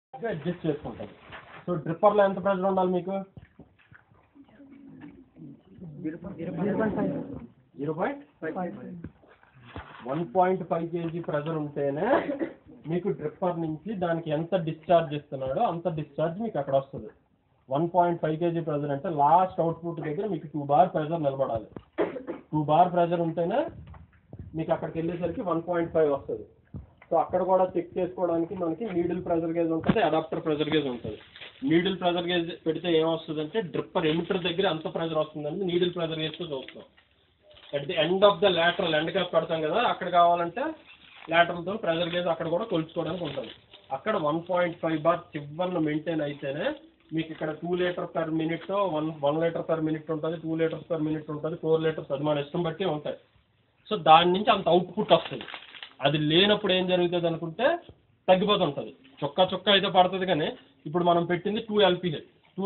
Adjust చేసుకుంటుంది. So డ్రిప్పర్లో ఎంత pressure ఉండాలి మీకు? 1.5 kg ప్రెషర్ ఉంటేనే మీకు డ్రిప్పర్ నుంచి దానికి ఎంత డిశ్చార్జ్ ఇస్తున్నాడో అంత డిశ్చార్జ్ మీకు అక్కడ వస్తుంది. 1.5 kg ప్రెషర్ అంటే లాస్ట్ అవుట్పుట్ దగ్గర మీకు 2 bar ప్రెషర్ నిలబడాలి. 2 bar ప్రెషర్ ఉంటేనే మీకు అక్కడికి వెళ్ళేసరికి 1.5 వస్తుంది. సో అక్కడ కూడా చెక్ చేసుకోవడానికి మనకి నీడిల్ ప్రెషర్ గేజ్ ఉంటుంది, అడాప్టర్ ప్రెషర్ గేజ్ ఉంటుంది. నీడిల్ ప్రెషర్ గేజ్ పెడితే ఏమొస్తుందంటే డ్రిప్పర్ ఎమిటర్ దగ్గర ఎంత ప్రెషర్ వస్తుందని నీడిల్ ప్రెషర్ గేజ్తో చూస్తాం. At the end of the lateral end cap పెడతాం కదా, అక్కడ కావాలంటే లాటరల్తో ప్రెషర్ గేజ్ అక్కడ కూడా కొలుచుకోవడానికి ఉంటుంది. అక్కడ 1.5 bar చివరిని మెయింటైన్ అయితేనే మీకు ఇక్కడ 2 litre per minute, 1 litre per minute ఉంటుంది, 2 లీటర్స్ పర్ మినిట్ ఉంటుంది, 4 లీటర్స్, అది మన ఇష్టం బట్టి ఉంటాయి. సో దాని నుంచి అంత అవుట్పుట్ వస్తుంది. అది లేనప్పుడు ఏం జరుగుతుంది అనుకుంటే తగ్గిపోతుంటుంది. చొక్క అయితే పడుతుంది, కానీ ఇప్పుడు మనం పెట్టింది 2 LPH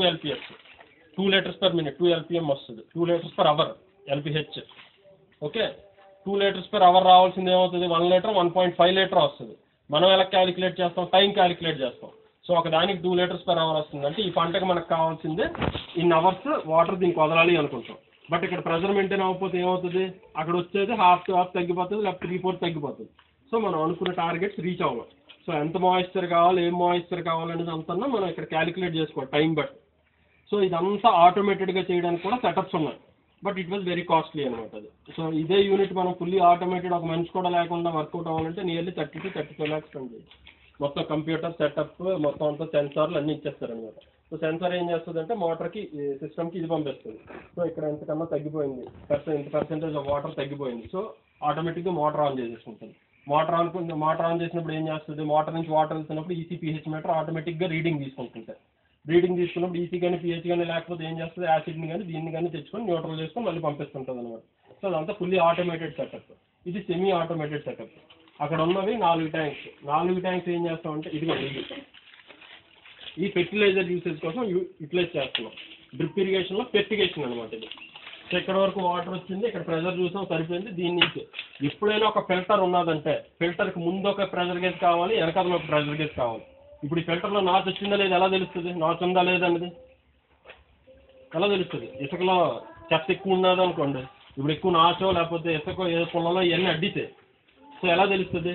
2 litres per minute, 2 LPM వస్తుంది, 2 litres per hour LPH. Okay, 2 litres per hour రావాల్సింది ఏమవుతుంది? 1 లీటర్ 1.5 లీటర్ వస్తుంది. మనం ఎలా క్యాలిక్యులేట్ చేస్తాం? టైం క్యాలిక్యులేట్ చేస్తాం. సో ఒక దానికి 2 లీటర్స్ పర్ అవర్ వస్తుంది అంటే ఈ పంటకు మనకు కావాల్సిందే ఇన్ అవర్స్ వాటర్ దీనికి వదలాలి అనుకుంటాం. బట్ ఇక్కడ ప్రెషర్ మెయింటైన్ అవ్వకపోతే ఏమవుతుంది? అక్కడ వచ్చేది హాఫ్ టు హాఫ్ తగ్గిపోతుంది, లేకపోతే 3/4 తగ్గిపోతుంది. సో మనం అనుకున్న టార్గెట్స్ రీచ్ అవ్వాలి. సో ఎంత మాయిశ్చర్ కావాలి, ఏం మాయిశ్చర్ కావాలనేది అంతా మనం ఇక్కడ క్యాలిక్యులేట్ చేసుకోవాలి టైం బట్టి. సో ఇదంతా ఆటోమేటెడ్గా చేయడానికి కూడా సెటప్స్ ఉన్నాయి, but it was very costly అనమాట అది. సో ఇదే యూనిట్ మనం ఫుల్లీ ఆటోమేటెడ్ ఒక మనిషి కూడా లేకుండా వర్కౌట్ అవ్వాలంటే నియర్లీ 30 to 32 lakhs స్పెండ్ చేయాలి. మొత్తం కంప్యూటర్ సెటప్ మొత్తం అంతా సెన్సార్లు అన్నీ ఇచ్చేస్తారనమాట. సో సెన్సార్ ఏం చేస్తుంది అంటే మోటార్కి, సిస్టమ్కి ఇది పంపిస్తుంది. సో ఇక్కడ ఎంతకన్నా తగ్గిపోయింది, ఇంత పర్సెంటేజ్ ఆఫ్ వాటర్ తగ్గిపోయింది, సో ఆటోమేటిక్గా మోటార్ ఆన్ చేసేసుకుంటుంది. మోటార్ ఆన్ చేసినప్పుడు ఏం చేస్తుంది? మోటార్ నుంచి వాటర్ వెళ్తున్నప్పుడు ఈసీ పిహెచ్ మీటర్ ఆటోమేటిక్గా రీడింగ్ తీసుకుంటుంటాయి. రీడింగ్ తీసుకున్నప్పుడు ఈసీ కానీ పిహెచ్ కానీ లేకపోతే ఏం చేస్తుంది? యాసిడ్ని కానీ దీన్ని కానీ తెచ్చుకొని న్యూట్రల్ చేసుకొని మళ్ళీ పంపిస్తుంటుంది అనమాట. సో అదంతా ఫుల్లీ ఆటోమేటెడ్ సెటప్. ఇది సెమీ ఆటోమేటెడ్ సెటప్. అక్కడ ఉన్నవి 4 ట్యాంక్స్. 4 ట్యాంక్స్ ఏం చేస్తామంటే ఈ ఫెర్టిలైజర్ యూసేజ్ కోసం యూటిలైజ్ చేస్తున్నాం. డ్రిప్ ఇరిగేషన్లో ఫెర్టిగేషన్ అనమాట ఇది. సో ఇక్కడ వరకు వాటర్ వచ్చింది, ఇక్కడ ప్రెషర్ చూసాం, సరిపోయింది. దీని నుంచి ఎప్పుడైనా ఒక ఫిల్టర్ ఉన్నదంటే ఫిల్టర్కి ముందు ఒక ప్రెషర్ గేజ్ కావాలి, వెనకాల ఒక ప్రెషర్ గేజ్ కావాలి. ఇప్పుడు ఈ ఫిల్టర్లో నాచు వచ్చిందా లేదా ఎలా తెలుస్తుంది? నాచు ఉందా లేదన్నది ఎలా తెలుస్తుంది? ఇసుకలో చెత్త ఎక్కువ ఉన్నది అనుకోండి, ఇప్పుడు ఎక్కువ నాచో లేకపోతే ఇసుక ఏ పొలంలో ఇవన్నీ అడ్డితే సో ఎలా తెలుస్తుంది?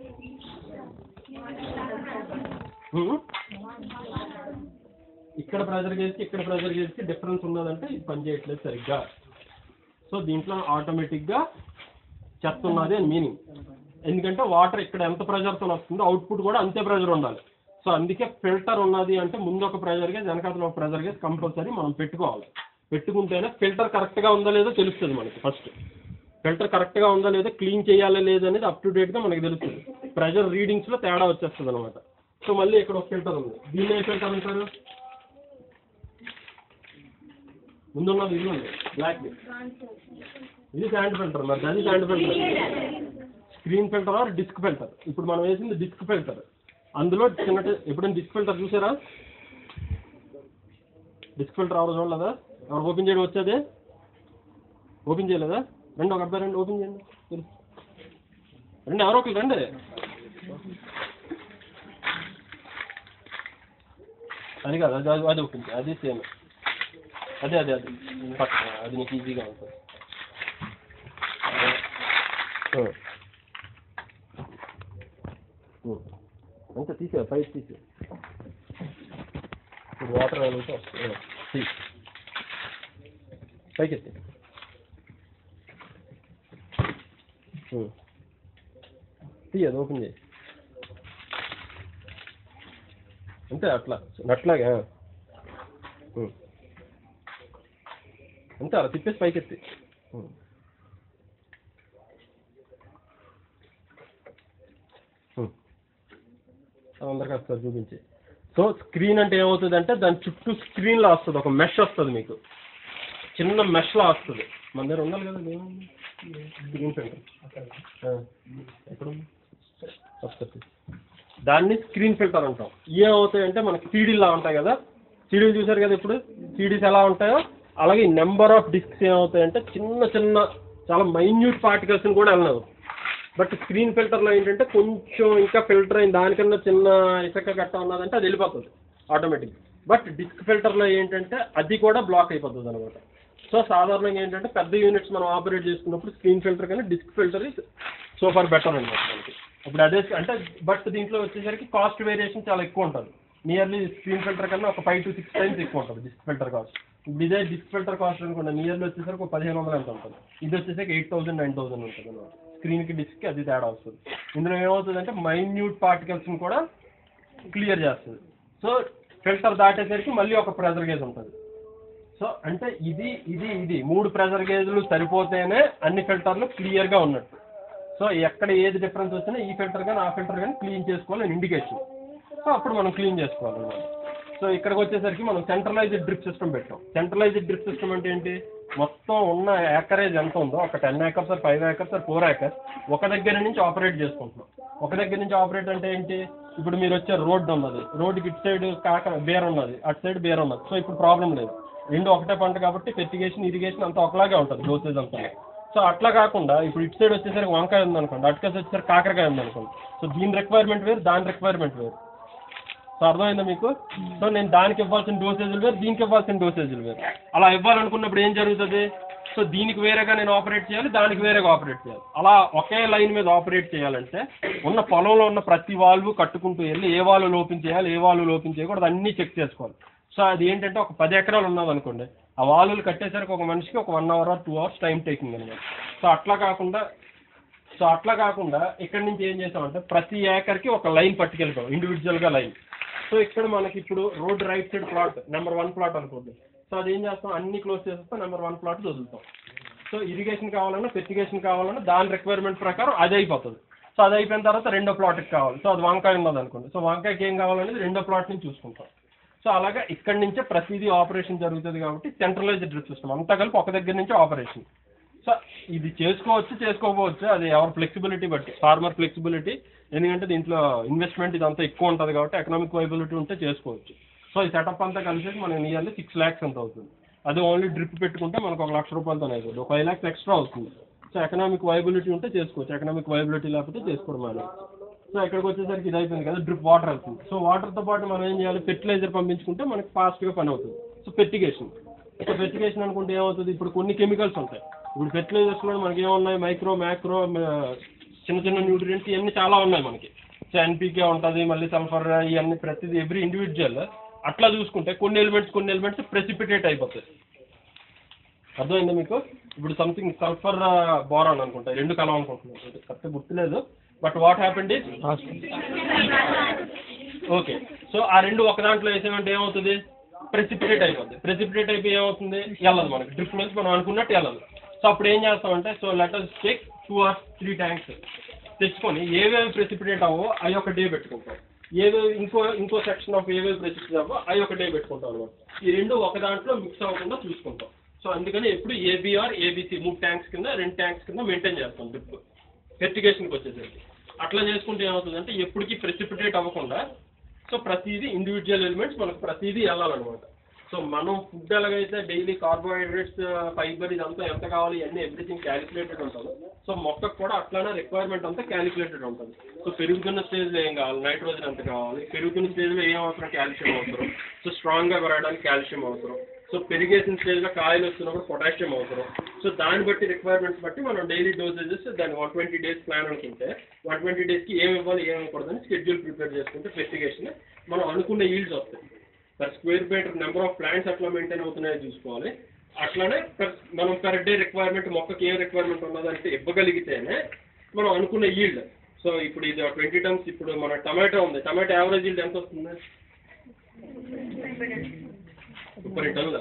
ఇక్కడ ప్రెషర్ గేజ్కి డిఫరెన్స్ ఉన్నదంటే ఇది పనిచేయట్లేదు సరిగ్గా. సో దీంట్లో ఆటోమేటిక్గా చెత్త ఉన్నది అని మీనింగ్. ఎందుకంటే వాటర్ ఇక్కడ ఎంత ప్రెషర్తో వస్తుందో అవుట్పుట్ కూడా అంతే ప్రెషర్ ఉండాలి. సో అందుకే ఫిల్టర్ ఉన్నది అంటే ముందు ఒక ప్రెషర్ గేజ్, వెనకాల ఒక ప్రెషర్ గేజ్ కంపల్సరీ మనం పెట్టుకోవాలి. పెట్టుకుంటేనే ఫిల్టర్ కరెక్ట్గా ఉందో లేదో తెలుస్తుంది మనకి. ఫస్ట్ ఫిల్టర్ కరెక్ట్గా ఉందా లేదా, క్లీన్ చేయాలా లేదనేది అప్ టు డేట్గా మనకి తెలుస్తుంది. ప్రెషర్ రీడింగ్స్లో తేడా వచ్చేస్తుంది అనమాట. సో మళ్ళీ ఇక్కడ ఒక ఫిల్టర్ ఉంది. దీన్ని ఏ ఫిల్టర్ అంటారు? ముందున్నది ఇది ఉంది బ్లాక్, ఇది శాండ్ ఫిల్టర్. మరి అది sand filter, screen filter or disc filter. ఇప్పుడు మనం వేసింది డిస్క్ ఫిల్టర్. అందులో చిన్న ఎప్పుడైనా డిస్క్ ఫిల్టర్ చూసారా? డిస్క్ ఫిల్టర్ ఎవరు చూడలేదా? ఎవరు ఓపెన్ చేయడం వచ్చేది? ఓపెన్ చేయలేదా? రండి, ఒక అబ్బాయి రండి, ఓపెన్ చేయండి. రండి, ఎవరో ఒకరు రండి. అది కాదు, అది ఓపెన్ చేయాలి. అది సేమ్, అదే పక్కన, అది నీకు ఈజీగా ఉంటుంది. అంతే తీసే, పైకి తీసే. ఇప్పుడు వాటర్ అయితే వస్తుంది, పైకి ఎత్తి. తీయదు, ఓపెన్ చేయి. అంతే, అట్లాగే అంతే, అలా తిప్పేసి పైకి ఎత్తి. అందరికీ వస్తుంది, చూపించి. సో స్క్రీన్ అంటే ఏమవుతుంది అంటే దాని చుట్టూ స్క్రీన్లో వస్తుంది, ఒక మెష్ వస్తుంది, మీకు చిన్న మెష్లా వస్తుంది. మన దగ్గర ఉండాలి కదా స్క్రీన్ ఫిల్టర్, ఎక్కడ వస్తుంది? దాన్ని స్క్రీన్ ఫిల్టర్ అంటాం. ఏమవుతాయంటే మనకి సీడీలా ఉంటాయి కదా, సీడీలు చూసారు కదా, ఇప్పుడు సీడీస్ ఎలా ఉంటాయో అలాగే నెంబర్ ఆఫ్ డిస్క్స్ ఏమవుతాయంటే చిన్న చాలా మైన్యూట్ పార్టికల్స్ని కూడా వెళ్ళవు. బట్ స్క్రీన్ ఫిల్టర్లో ఏంటంటే కొంచెం ఇంకా ఫిల్టర్ అయిన దానికన్నా చిన్న ఇసుక గట్ట ఉన్నదంటే అది వెళ్ళిపోతుంది ఆటోమేటిక్. బట్ డిస్క్ ఫిల్టర్లో ఏంటంటే అది కూడా బ్లాక్ అయిపోతుంది అనమాట. సో సాధారణంగా ఏంటంటే పెద్ద యూనిట్స్ మనం ఆపరేట్ చేసుకున్నప్పుడు స్క్రీన్ ఫిల్టర్ కానీ disc filter so far better అనమాట మనకి. ఇప్పుడు అదే అంటే బట్ దీంట్లో వచ్చేసరికి కాస్ట్ వేరియేషన్ చాలా ఎక్కువ ఉంటుంది. నియర్లీ స్క్రీన్ ఫిల్టర్ కన్నా ఒక 5 to 6 times ఎక్కువ ఉంటుంది డిస్క్ ఫిల్టర్ కాస్ట్. ఇప్పుడు ఇదే డిస్క్ ఫిల్టర్ కాస్ట్ అనుకోండి నియర్లీ వచ్చేసరికి ఒక 1500 ఎంత ఉంటుంది. ఇది వచ్చేసరికి 8000 9000 ఉంటుంది అనమాట. స్క్రీన్కి డిస్క్కి అది తేడా వస్తుంది. ఇందులో ఏమవుతుందంటే మైన్యూట్ పార్టికల్స్ని కూడా క్లియర్ చేస్తుంది. సో ఫిల్టర్ దాటేసరికి మళ్ళీ ఒక ప్రెజర్ గేజ్ ఉంటుంది. సో అంటే ఇది 3 ప్రెజర్ గేజ్లు సరిపోతేనే అన్ని ఫిల్టర్లు క్లియర్గా ఉన్నట్టు. సో ఎక్కడ ఏది డిఫరెన్స్ వచ్చినా ఈ ఫిల్టర్ కానీ ఆ ఫిల్టర్ కానీ క్లీన్ చేసుకోవాలని ఇండికేషన్. సో అప్పుడు మనం క్లీన్ చేసుకోవాలన్నమాట. సో ఇక్కడికి వచ్చేసరికి మనం సెంట్రలైజ్డ్ డ్రిప్ సిస్టమ్ పెట్టాం. సెంట్రలైజ్డ్ డ్రిప్ సిస్టమ్ అంటే ఏంటి, మొత్తం ఉన్న ఏకరేజ్ ఎంత ఉందో ఒక 10 acres or 5 acres or 4 acres ఒక దగ్గర నుంచి ఆపరేట్ చేసుకుంటున్నాం. ఒక దగ్గర నుంచి ఆపరేట్ అంటే ఏంటి, ఇప్పుడు మీరు వచ్చే రోడ్డు ఉన్నది, రోడ్డుకి ఇటు సైడ్ బేర్ ఉన్నది, అటు సైడ్ బేర్ ఉన్నది. సో ఇప్పుడు ప్రాబ్లం లేదు, రెండు ఒకటే పంట కాబట్టి ఫెర్టిగేషన్ ఇరిగేషన్ అంతా ఒకలాగే ఉంటుంది డోసేజ్ అంతా. సో అట్లా కాకుండా ఇప్పుడు ఇటు సైడ్ వచ్చేసరికి వంకాయ ఉందనుకోండి, అటుకేసి వచ్చేసరికి కాకరకాయ ఉందనుకోండి. సో దీని రిక్వైర్మెంట్ వేరు, దాని రిక్వైర్మెంట్ వేరు. సో అర్థమైందా మీకు? సో నేను దానికి ఇవ్వాల్సిన డోసేజులు వేరు, దీనికి ఇవ్వాల్సిన డోసేజులు వేరు. అలా ఇవ్వాలనుకున్నప్పుడు ఏం జరుగుతుంది, సో దీనికి వేరేగా నేను ఆపరేట్ చేయాలి, దానికి వేరేగా ఆపరేట్ చేయాలి. అలా ఒకే లైన్ మీద ఆపరేట్ చేయాలంటే ఉన్న పొలంలో ఉన్న ప్రతి వాల్వ్ కట్టుకుంటూ వెళ్ళి ఏ వాల్వ్ లోపింగ్ చేయాలి, ఏ వాల్వ్ లోపింగ్ చేయకూడదు అన్నీ చెక్ చేసుకోవాలి. సో అది ఏంటంటే ఒక 10 ఎకరాలు ఉన్నది అనుకోండి, ఆ వాల్వ్లు కట్టేసరికి ఒక మనిషికి ఒక 1 hour or 2 hours time taking అనమాట. సో అట్లా కాకుండా ఇక్కడి నుంచి ఏం చేసామంటే ప్రతి ఏకర్కి ఒక లైన్ పట్టుకెళ్తాం, ఇండివిజువల్గా లైన్. సో ఇక్కడ మనకి ఇప్పుడు road right side plot number 1 plot అనుకోండి. సో అది ఏం చేస్తాం, అన్ని క్లోజ్ చేసేస్తాం, నెంబర్ 1 ప్లాట్ వదులుతాం. సో ఇరిగేషన్ కావాలన్నా ఫెర్టిగేషన్ కావాలన్నా దాని రిక్వైర్మెంట్ ప్రకారం అది అయిపోతుంది. సో అది అయిపోయిన తర్వాత రెండో ప్లాట్కి కావాలి. సో అది వంకాయ ఉన్నది అనుకోండి, సో వంకాయకి ఏం కావాలనేది రెండో ప్లాట్ నుంచి చూసుకుంటాం. సో అలాగా ఇక్కడి నుంచే ప్రతిదీ ఆపరేషన్ జరుగుతుంది కాబట్టి సెంట్రలైజ్డ్ డ్రిప్ సిస్టమ్ అంతా కలిపి ఒక దగ్గర నుంచి ఆపరేషన్. సో ఇది చేసుకోకపోవచ్చు, అది ఎవరి ఫ్లెక్సిబిలిటీ బట్టి, ఫార్మర్ ఫ్లెక్సిబిలిటీ. ఎందుకంటే దీంట్లో ఇన్వెస్ట్మెంట్ ఇదంతా ఎక్కువ ఉంటుంది కాబట్టి ఎకనామిక్ వైబిలిటీ ఉంటే చేసుకోవచ్చు. సో ఈ సెటప్ అంతా కలిసి మనకి నియర్లీ 6 lakhs ఎంత అవుతుంది. అది ఓన్లీ డ్రిప్ పెట్టుకుంటే మనకు 1 lakh రూపాయలతో అవుతుంది, ఒక 5 lakhs ఎక్స్ట్రా అవుతుంది. సో ఎకనామిక్ వైబిలిటీ ఉంటే చేసుకోవచ్చు, ఎకనామిక్ వైబిలిటీ లేకపోతే చేసుకోవడం అనేది. సో ఇక్కడికి వచ్చేసరికి ఇది అయిపోయింది కదా, డ్రిప్ వాటర్ వెళ్తుంది. సో వాటర్తో పాటు మనం ఏం చేయాలి, ఫెర్టిలైజర్ పంపించుకుంటే మనకి ఫాస్ట్గా పని అవుతుంది. సో ఫెర్టిగేషన్ అనుకుంటే ఏమవుతుంది, ఇప్పుడు కొన్ని కెమికల్స్ ఉంటాయి. ఇప్పుడు ఫెర్టిలైజర్స్లో మనకి ఏమున్నాయి, మైక్రో మ్యాక్రో చిన్న న్యూట్రియంట్స్ ఇవన్నీ చాలా ఉన్నాయి మనకి. సో ఎన్పీకే ఉంటుంది, మళ్ళీ సల్ఫర్, ఇవన్నీ ప్రతిదీ ఎవ్రీ ఇండివిజువల్. అట్లా చూసుకుంటే కొన్ని ఎలిమెంట్స్ ప్రెసిపిటేట్ అయిపోతాయి. అర్థమైందా మీకు? ఇప్పుడు సంథింగ్ సల్ఫర్ బోరాన్ అనుకుంటా, 2 కలం అనుకుంటున్నాను, కరెక్ట్ గుర్తులేదు. But what happened is okay. So ఆ రెండు ఒక దాంట్లో వేసామంటే ఏమవుతుంది, ప్రెసిపిటేట్ అయిపోద్ది. ప్రెసిపిటేట్ అయిపోయి ఏమవుతుంది, వెళ్ళదు మనకి డ్రిప్ నుంచి మనం అనుకున్నట్టు వెళ్ళదు. సో అప్పుడు ఏం చేస్తామంటే, so let us take 2 or 3 tanks తెచ్చుకొని ఏవేవి ప్రెసిపిటేట్ అవ్వో అవి ఒక డే పెట్టుకుంటాం, ఏవేవి ఇంకో సెక్షన్ ఆఫ్ ఏవేవి ప్రెసిపిటేట్ అవ్వో అవి ఒక డే పెట్టుకుంటాం అనమాట. ఈ రెండు ఒక దాంట్లో మిక్స్ అవ్వకుండా చూసుకుంటాం. సో అందుకని ఎప్పుడు ఏబిఆర్ ఏబిసి 3 tanks కింద 2 tanks కింద మెయింటైన్ చేస్తాం డ్రిప్ ఫెర్టిగేషన్కి వచ్చేసరికి. అట్లా చేసుకుంటే ఏమవుతుందంటే ఎప్పటికీ ప్రెసిపిటేట్ అవ్వకుండా, సో ప్రతిదీ ఇండివిజువల్ ఎలిమెంట్స్ మనకు ప్రతిదీ వెళ్ళాలన్నమాట. సో మనం ఫుడ్ ఎలాగైతే డైలీ కార్బోహైడ్రేట్స్, ఫైబర్ ఇదంతా ఎంత కావాలి ఇవన్నీ ఎవ్రీథింగ్ క్యాలిక్యులేటెడ్ ఉంటుంది. సో మొక్కకు కూడా అట్లానే రిక్వైర్మెంట్ అంతా క్యాలిక్యులేటెడ్ ఉంటుంది. సో పెరుగుతున్న స్టేజ్లో ఏం కావాలి, నైట్రోజన్ ఎంత కావాలి, పెరుగుతున్న స్టేజ్లో ఏం అవసరం, కాల్షియం అవసరం. సో స్ట్రాంగ్గా పెరగడానికి కాల్షియం అవసరం. సో పెరిగేసిన స్టేజ్లో కాయలు వస్తున్నప్పుడు పొటాషియం అవసరం. సో దాన్ని బట్టి రిక్వైర్మెంట్స్ బట్టి మనం డైలీ డోసేజెస్ దాన్ని 120 days ప్లాన్ అనుకుంటే 120 daysకి ఏమి ఇవ్వాలి ఏమి ఇవ్వకూడదని స్కెడ్యూల్ ప్రిపేర్ చేసుకుంటే ఫెర్టిగేషన్ మనం అనుకున్న ఈల్డ్స్ వస్తాయి. Per square metre number of plants ఎట్లా మెయింటైన్ అవుతున్నాయో చూసుకోవాలి. అట్లానే మనం పర్ డే రిక్వైర్మెంట్ మొక్కకి ఏం రిక్వైర్మెంట్ ఉన్నదంటే ఇవ్వగలిగితేనే మనం అనుకున్న ఈల్డ్. సో ఇప్పుడు ఇది 20 tons. ఇప్పుడు మన టమాటో ఉంది, టమాటో యావరేజ్ ఈల్డ్ ఎంత వస్తుంది, 30 tons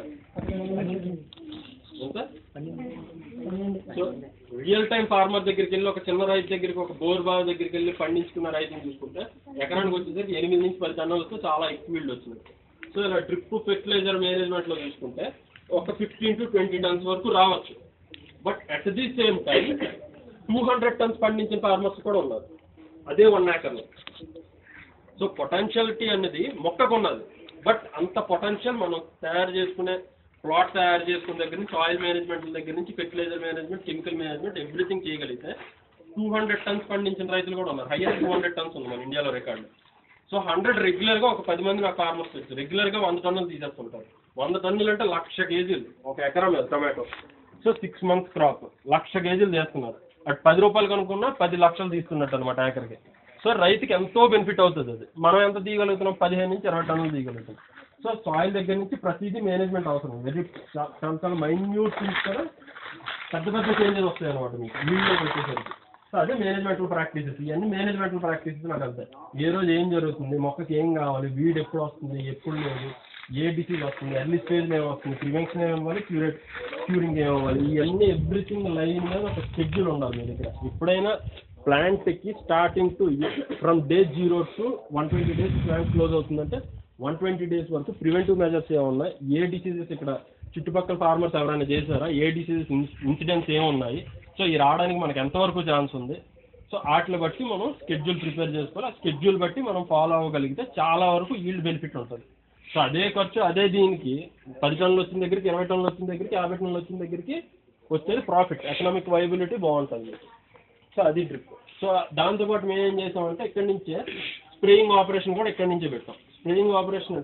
ఎంత? సో రియల్ టైం ఫార్మర్ దగ్గరికి వెళ్ళి, ఒక చిన్న రైతు దగ్గరికి, ఒక బోర్ బావి దగ్గరికి వెళ్ళి పండించుకున్న రైతుని చూసుకుంటే ఎకరానికి వచ్చేసరికి 8 నుంచి 10 టన్నులతో చాలా ఎక్కువ ఈల్డ్ వచ్చింది. సో ఇలా డ్రిప్ ఫెర్టిలైజర్ మేనేజ్మెంట్లో చూసుకుంటే ఒక 15 to 20 tons వరకు రావచ్చు. But at the same time 200 tons పండించిన ఫార్మర్స్ కూడా ఉన్నారు, అదే 1 acre. సో పొటెన్షియాలిటీ అనేది మొక్కకు ఉన్నది. బట్ అంత పొటెన్షియల్ మనం ప్లాట్ తయారు చేసుకునే దగ్గర నుంచి, ఆయిల్ మేనేజ్మెంట్ దగ్గర నుంచి, fertiliser management, chemical management, everything చేయగలిగితే 200 టన్స్ పండించిన రైతులు కూడా ఉన్నారు. హైయెస్ట్ 200 టన్స్ ఉంది మన ఇండియాలో రికార్డు. సో 100 రెగ్యులర్గా ఒక 10 మంది నాకు ఫార్మర్స్ తెలుసు, రెగ్యులర్గా 100 టన్నులు తీసేస్తుంటారు. 100 టన్నులు అంటే 1,00,000 కేజీలు ఒక ఎకరం మీద టొమాటో. సో 6 months క్రాప్ 1,00,000 కేజీలు చేస్తున్నారు. అటు 10 రూపాయలు కనుక్కున్నా 10 లక్షలు తీస్తున్నట్టు అనమాట ఏకర్కి. సో రైతుకి ఎంతో బెనిఫిట్ అవుతుంది అది. మనం ఎంత తీయగలుగుతున్నాం? 15 నుంచి 20 టన్నులు తీయగలుగుతాం. సో సాయిల్ దగ్గర నుంచి ప్రతిదీ మేనేజ్మెంట్ అవసరం. వెరీ చాలా మైన్యూట్ థింగ్స్ కూడా పెద్ద పెద్ద చేంజెస్ వస్తాయి అనమాట మీకు వీడియోకి వచ్చేసరికి. సో అదే మేనేజ్మెంటల్ ప్రాక్టీసెస్. ఇవన్నీ మేనేజ్మెంటల్ ప్రాక్టీసెస్ నాకు వెళ్తాయి. ఏ రోజు ఏం జరుగుతుంది, మొక్కకి ఏం కావాలి, వీడ్ ఎప్పుడు వస్తుంది, ఎప్పుడు లేదు, ఏ డిసీజ్ వస్తుంది, ఎర్లీ స్టేజ్ ఏమి వస్తుంది, ప్రివెన్షన్ ఏమవ్వాలి, క్యూరింగ్ ఏమవ్వాలి, ఇవన్నీ ఎవ్రీథింగ్ లైన్ మీద ఒక షెడ్యూల్ ఉండాలి మీ దగ్గర. ఎప్పుడైనా ప్లాంట్కి starting to from day 0 to 120 days plant close అవుతుందంటే 120 days వరకు ప్రివెంటివ్ మెజర్స్ ఏమున్నాయి, ఏ డిసీజెస్ ఇక్కడ చుట్టుపక్కల ఫార్మర్స్ ఎవరైనా చేశారా, ఏ డిసీజెస్ ఇన్సిడెంట్స్ ఏమున్నాయి, సో ఈ రావడానికి మనకు ఎంతవరకు ఛాన్స్ ఉంది. సో వాటిని బట్టి మనం స్కెడ్యూల్ ప్రిపేర్ చేసుకోవాలి. ఆ స్కెడ్యూల్ బట్టి మనం ఫాలో అవ్వగలిగితే చాలా వరకు ఈల్డ్ బెనిఫిట్ ఉంటుంది. సో అదే ఖర్చు అదే దీనికి 10 టన్నులు వచ్చిన దగ్గరికి, 20 టన్నులు వచ్చిన దగ్గరికి, 50 టన్నులు వచ్చిన దగ్గరికి వచ్చేది ప్రాఫిట్, ఎకనామిక్ వైబిలిటీ బాగుంటుంది. సో అది డ్రిప్. సో దాంతోపాటు మేము ఏం చేసామంటే ఇక్కడి నుంచే స్ప్రేయింగ్ ఆపరేషన్ కూడా ఇక్కడి నుంచే పెట్టాం. స్ప్రేయింగ్ ఆపరేషన్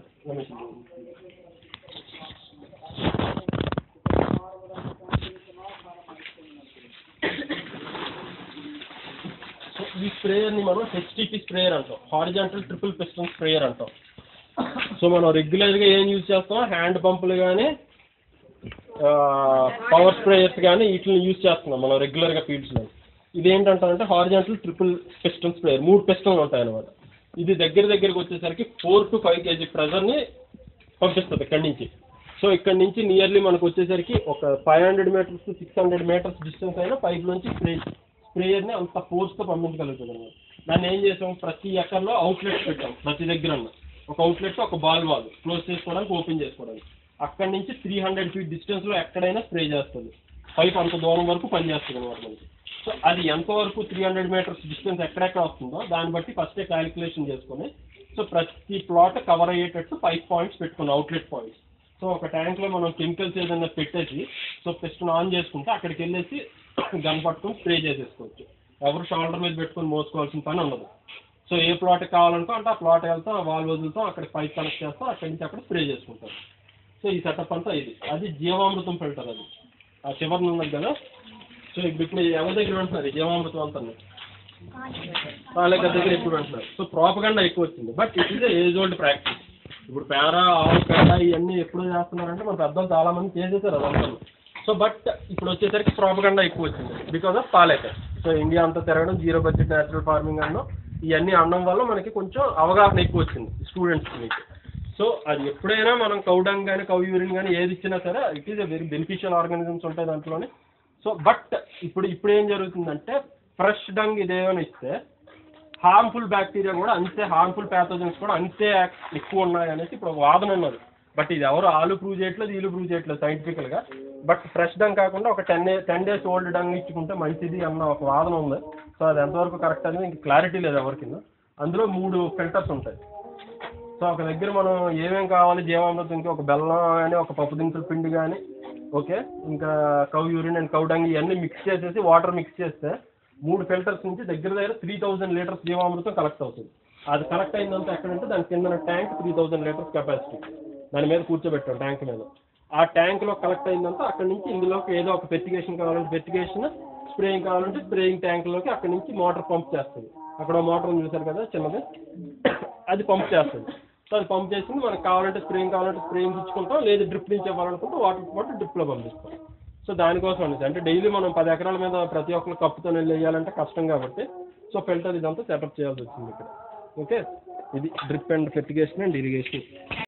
ఈ స్ప్రేయర్ని మనం HTP స్ప్రేయర్ అంటాం, హారిజాంటల్ ట్రిపుల్ పిస్టన్ స్ప్రేయర్ అంటాం. సో మనం రెగ్యులర్గా ఏం యూజ్ చేస్తాం, హ్యాండ్ పంపులు కానీ పవర్ స్ప్రేయర్స్ కానీ వీటిని యూజ్ చేస్తున్నాం మనం రెగ్యులర్గా ఫీల్డ్స్లో. ఇదేంటంటే హారిజాంటల్ ట్రిపుల్ పిస్టన్ స్ప్రేయర్, 3 పిస్టన్లు ఉంటాయి అన్నమాట. ఇది దగ్గరికి వచ్చేసరికి 4 to 5 kg ప్రెజర్ని పంపిస్తుంది ఇక్కడి నుంచి. సో ఇక్కడి నుంచి నియర్లీ మనకు వచ్చేసరికి ఒక 500 meters to 600 meters డిస్టెన్స్ అయినా పైప్ నుంచి స్ప్రేయర్ని అంత ఫోర్స్తో పంపించగలుగుతుంది అన్నమాట. దాన్ని ఏం చేసాం, ప్రతి ఎకర్లో అవుట్లెట్స్ పెట్టాం. ప్రతి దగ్గర ఒక అవుట్లెట్, ఒక బాల్ క్లోజ్ చేసుకోవడానికి, ఓపెన్ చేసుకోవడానికి. అక్కడి నుంచి 300 feet డిస్టెన్స్లో ఎక్కడైనా స్ప్రే చేస్తుంది. పైప్ అంత దూరం వరకు పనిచేస్తుంది అనమాట మనకి. సో అది ఎంతవరకు 300 meters డిస్టెన్స్ ఎక్కడెక్కడ వస్తుందో దాన్ని బట్టి ఫస్టే క్యాలిక్యులేషన్ చేసుకొని, సో ప్రతి ప్లాట్ కవర్ అయ్యేటట్టు 5 points పెట్టుకున్నాం, అవుట్లెట్ పాయింట్స్. సో ఒక ట్యాంక్లో మనం కెమికల్స్ ఏదైనా పెట్టేసి సో పిస్టన్ ఆన్ చేసుకుంటే అక్కడికి వెళ్ళేసి గన్ పట్టుకొని స్ప్రే చేసేసుకోవచ్చు. ఎవరు షోల్డర్ మీద పెట్టుకొని మోసుకోవాల్సిన పని ఉండదు. సో ఏ ప్లాట్ కావాలంటే అంటే ఆ ప్లాట్ వెళ్తాం, ఆ వాల్ వదులుతాం, అక్కడ పైప్ కనెక్ట్ చేస్తాం, అక్కడి నుంచి అక్కడ స్ప్రే చేసుకుంటాం. సో ఈ సెటప్ అంతా ఇది. అది జీవామృతం ఫిల్టర్, అది ఆ చివరిని ఉన్నది కదా. సో ఇప్పుడు ఎవరి దగ్గర అంటున్నారు జీవామృతం అంతా, వాళ్ళ దగ్గర ఎక్కువ అంటున్నారు. సో ప్రాపగండా ఎక్కువ వచ్చింది. But it is age old practice. ఇప్పుడు పేరా, ఆవు పేడ ఇవన్నీ ఎప్పుడు చేస్తున్నారంటే మన పెద్దలు చాలా మంది చేసేసారు అదంతా. సో బట్ ఇప్పుడు వచ్చేసరికి ప్రాపగండా ఎక్కువ వచ్చింది because of Palekar. So India అంతా తిరగడం, 0 budget న్యాచురల్ ఫార్మింగ్ అనడం, ఇవన్నీ అనడం వల్ల మనకి కొంచెం అవగాహన ఎక్కువ వచ్చింది స్టూడెంట్స్కి మీకు. సో అది ఎప్పుడైనా మనం కౌ డంగ్ కానీ కౌ యూరిన్ కానీ ఏది ఇచ్చినా సరే it is a very beneficial organisms ఉంటాయి దాంట్లోనే. సో బట్ ఇప్పుడు ఏం జరుగుతుందంటే ఫ్రెష్ డంగ్ ఇదేమైనా ఇస్తే హార్మ్ఫుల్ బ్యాక్టీరియా కూడా అంతే, హార్మ్ఫుల్ ప్యాథోజన్స్ కూడా అంతే ఎక్కువ ఉన్నాయి అనేసి ఇప్పుడు ఒక వాదన ఉన్నది. బట్ ఇది ఎవరు వాళ్ళు ప్రూవ్ చేయట్లేదు, వీళ్ళు ప్రూవ్ చేయట్లేదు సైంటిఫికల్గా. బట్ ఫ్రెష్ డంగ్ కాకుండా ఒక 10 days ఓల్డ్ డంగ్ ఇచ్చుకుంటే మంచిది అన్న ఒక వాదన ఉంది. సో అది ఎంతవరకు కరెక్ట్ అనేది ఇంక క్లారిటీ లేదు ఎవరికి. అందులో 3 ఫిల్టర్స్ ఉంటాయి. సో ఒక దగ్గర మనం ఏమేమి కావాలి జీవామృతంకి, ఒక బెల్లం కానీ, ఒక పప్పు దినుసుల పిండి కానీ, ఓకే, ఇంకా cow urine and cow dung ఇవన్నీ మిక్స్ చేసేసి వాటర్ మిక్స్ చేస్తే 3 ఫిల్టర్స్ నుంచి దగ్గర 3000 liters జీవామృతం కలెక్ట్ అవుతుంది. అది కలెక్ట్ అయిందంతా ఎక్కడంటే దాని కింద ట్యాంక్ 3000 liters కెపాసిటీ, దాని మీద కూర్చోబెట్టాం ట్యాంక్ మీద. ఆ ట్యాంక్లో కలెక్ట్ అయిందంతా అక్కడి నుంచి ఇందులోకి ఏదో ఒక ఫెర్టిగేషన్ కావాలంటే ఫెర్టిగేషన్, స్ప్రేయింగ్ కావాలంటే స్ప్రేయింగ్ ట్యాంక్లోకి అక్కడి నుంచి మోటార్ పంప్ చేస్తుంది. అక్కడ మోటార్ చూసారు కదా చిన్నది, అది పంప్ చేస్తుంది. సో అది పంప్ చేసింది మనకు కావాలంటే స్ప్రేయింగ్ ఇచ్చుకుంటాం, లేదు డ్రిప్ నుంచి ఇవ్వాలనుకుంటే వాటర్ డ్రిప్లో పంపిస్తాం. సో దానికోసం అనేసి అంటే డైలీ మనం 10 acres మీద ప్రతి ఒక్కరు కప్పుతో వెళ్ళి వేయాలంటే కష్టం కాబట్టి సో ఫిల్టర్ ఇదంతా సెటప్ చేయాల్సి వచ్చింది ఇక్కడ. ఓకే, ఇది drip and fertigation and irrigation.